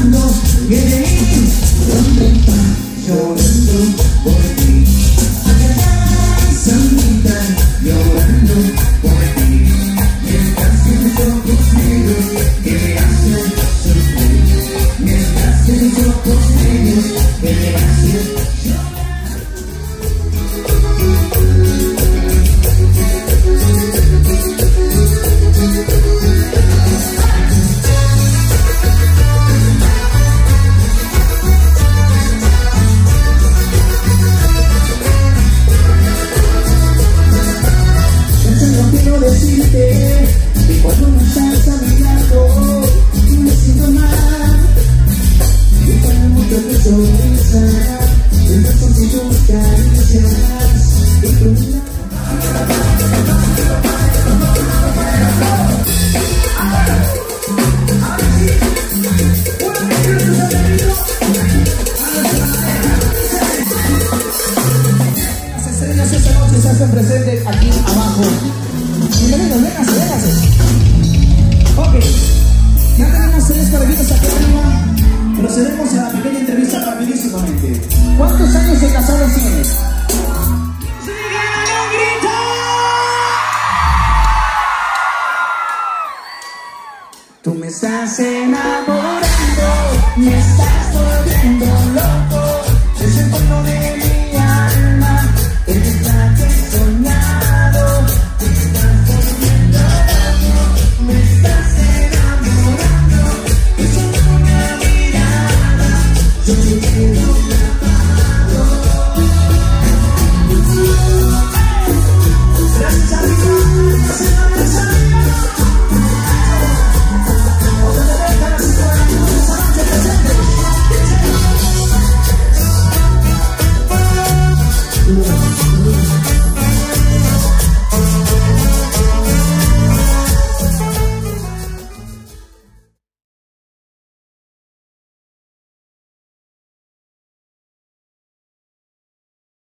llorando, viene ahí, ¿dónde está? Llorando por ti. Acá, Sandita, llorando por ti. Mientras tus ojos negros que me hacen sufrir. Mientras tus ojos negros que me hacen llorar. Decirte que cuando no estás a mi lado me siento mal, y para mucho tu sonrisa, el beso de tus caricias y tu mirada. Las estrellas esta noche se hacen presentes aquí abajo. Bienvenidos, véngase. Ok, ya tenemos 3 parejitos aquí arriba. Procedemos a la pequeña entrevista rapidísimamente. ¿Cuántos años de casados tienes? Tú me estás enamorando, me